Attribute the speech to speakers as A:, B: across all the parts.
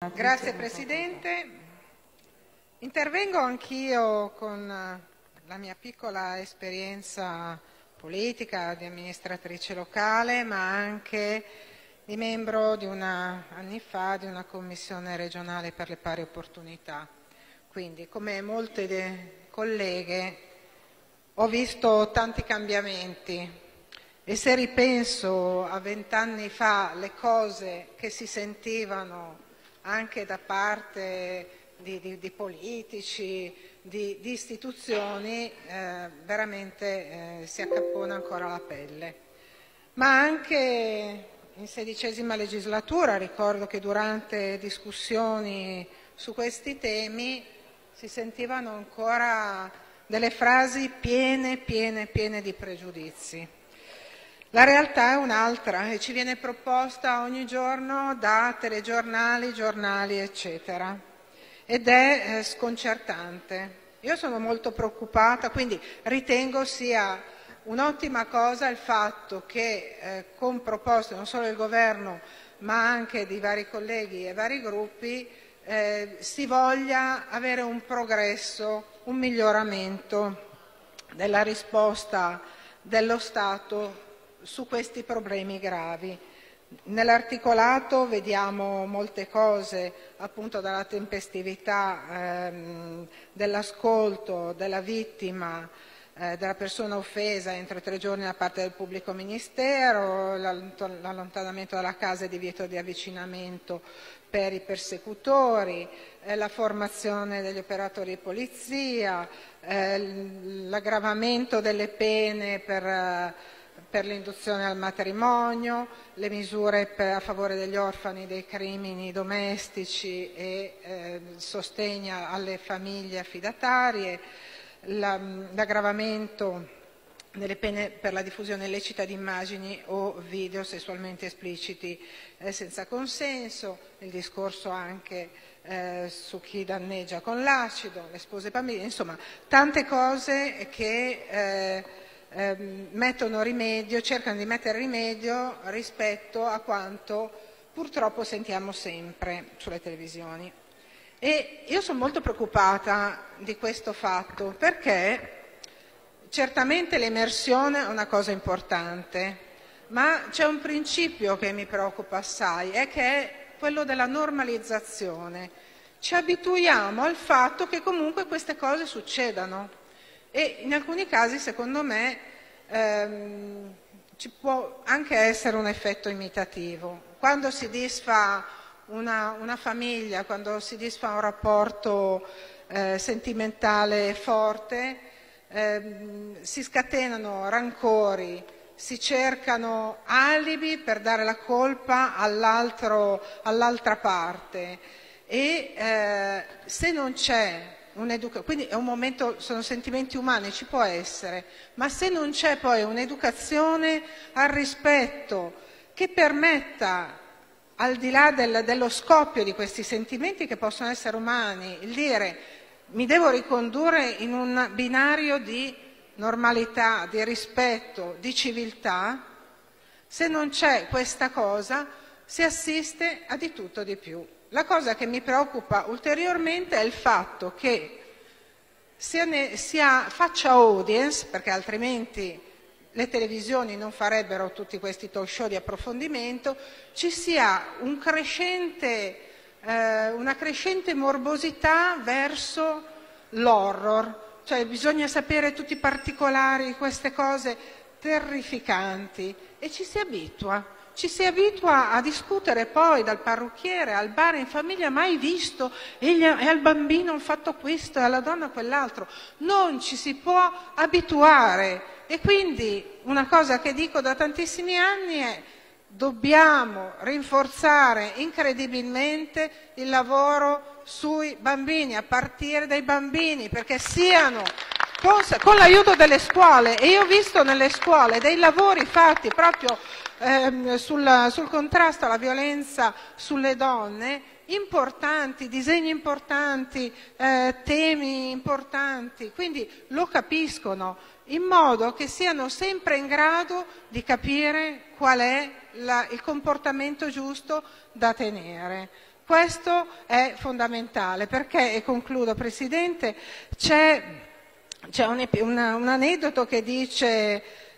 A: Grazie Presidente. Intervengo anch'io con la mia piccola esperienza politica di amministratrice locale, ma anche di membro anni fa di una commissione regionale per le pari opportunità. Quindi, come molte colleghe, ho visto tanti cambiamenti e se ripenso a 20 anni fa le cose che si sentivano anche da parte di politici, di istituzioni, veramente si accapona ancora la pelle. Ma anche in XVI legislatura ricordo che durante discussioni su questi temi si sentivano ancora delle frasi piene di pregiudizi. La realtà è un'altra e ci viene proposta ogni giorno da telegiornali, giornali, eccetera. Ed è sconcertante. Io sono molto preoccupata, quindi ritengo sia un'ottima cosa il fatto che con proposte non solo del Governo ma anche di vari colleghi e vari gruppi si voglia avere un progresso, un miglioramento della risposta dello Stato su questi problemi gravi. Nell'articolato vediamo molte cose, appunto dalla tempestività dell'ascolto della vittima, della persona offesa entro 3 giorni da parte del pubblico ministero, l'allontanamento dalla casa e divieto di avvicinamento per i persecutori, la formazione degli operatori di polizia, l'aggravamento delle pene per l'induzione al matrimonio, le misure a favore degli orfani dei crimini domestici e sostegno alle famiglie affidatarie, l'aggravamento delle pene per la diffusione illecita di immagini o video sessualmente espliciti senza consenso, il discorso anche su chi danneggia con l'acido, le spose bambine, insomma tante cose che mettono rimedio, cercano di mettere rimedio rispetto a quanto purtroppo sentiamo sempre sulle televisioni. E io sono molto preoccupata di questo fatto perché certamente l'emersione è una cosa importante, ma c'è un principio che mi preoccupa assai, è che è quello della normalizzazione. Ci abituiamo al fatto che comunque queste cose succedano e in alcuni casi, secondo me, ci può anche essere un effetto imitativo. Quando si disfa una famiglia, quando si disfa un rapporto sentimentale forte, si scatenano rancori, si cercano alibi per dare la colpa all'altra parte e se non c'è quindi è un momento, sono sentimenti umani, ci può essere, ma se non c'è poi un'educazione al rispetto che permetta, al di là dello scoppio di questi sentimenti che possono essere umani, il dire mi devo ricondurre in un binario di normalità, di rispetto, di civiltà, se non c'è questa cosa si assiste a di tutto di più. La cosa che mi preoccupa ulteriormente è il fatto che faccia audience, perché altrimenti le televisioni non farebbero tutti questi talk show di approfondimento, ci sia una crescente morbosità verso l'horror, cioè bisogna sapere tutti i particolari di queste cose terrificanti e ci si abitua. Ci si abitua a discutere poi dal parrucchiere al bar in famiglia, mai visto, e al bambino ho fatto questo e alla donna quell'altro. Non ci si può abituare e quindi una cosa che dico da tantissimi anni è dobbiamo rinforzare incredibilmente il lavoro sui bambini, a partire dai bambini, perché siano con l'aiuto delle scuole, e io ho visto nelle scuole dei lavori fatti proprio sul contrasto alla violenza sulle donne, importanti, disegni importanti, temi importanti, quindi lo capiscono, in modo che siano sempre in grado di capire qual è il comportamento giusto da tenere. Questo è fondamentale perché, e concludo Presidente, c'è un aneddoto che dice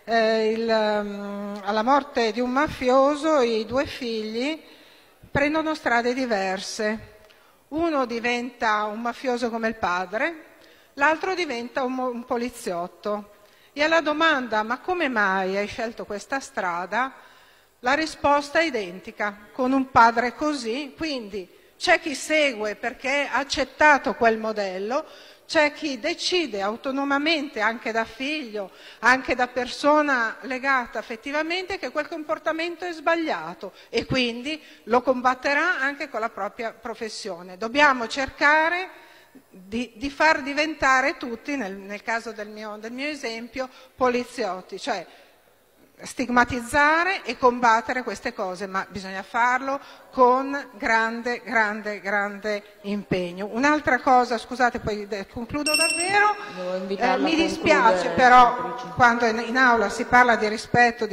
A: alla morte di un mafioso i due figli prendono strade diverse. Uno diventa un mafioso come il padre, l'altro diventa un poliziotto. E alla domanda ma come mai hai scelto questa strada? La risposta è identica, con un padre così, quindi c'è chi segue perché ha accettato quel modello, c'è chi decide autonomamente, anche da figlio, anche da persona legata affettivamente, che quel comportamento è sbagliato e quindi lo combatterà anche con la propria professione. Dobbiamo cercare di far diventare tutti, nel caso del mio esempio, poliziotti, cioè stigmatizzare e combattere queste cose, ma bisogna farlo con grande impegno. Un'altra cosa, scusate, poi concludo davvero, mi dispiace però quando in aula si parla di rispetto,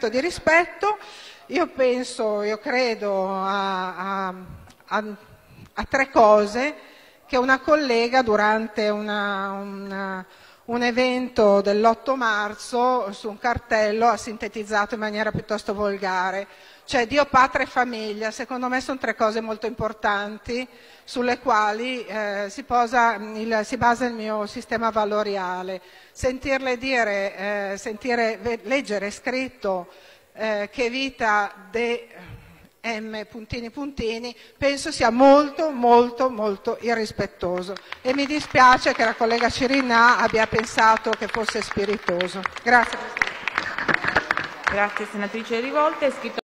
A: io credo a tre cose che una collega durante un evento dell'8 marzo su un cartello ha sintetizzato in maniera piuttosto volgare, cioè Dio, patria e famiglia. Secondo me sono tre cose molto importanti sulle quali si basa il mio sistema valoriale. Sentirle dire, leggere scritto che vita de M puntini puntini, penso sia molto irrispettoso e mi dispiace che la collega Cirinnà abbia pensato che fosse spiritoso. Grazie Presidente.
B: Grazie senatrice Rivolta.